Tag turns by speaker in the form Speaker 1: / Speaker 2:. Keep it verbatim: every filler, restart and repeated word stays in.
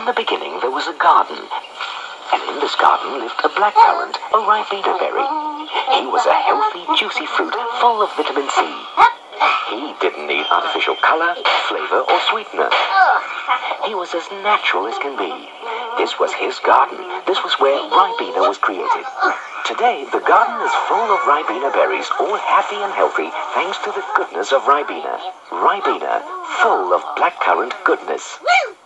Speaker 1: In the beginning there was a garden, and in this garden lived a blackcurrant, a Ribena berry. He was a healthy, juicy fruit full of vitamin C. He didn't need artificial color, flavor, or sweetener. He was as natural as can be. This was his garden. This was where Ribena was created. Today, the garden is full of Ribena berries, all happy and healthy thanks to the goodness of Ribena. Ribena, full of blackcurrant goodness.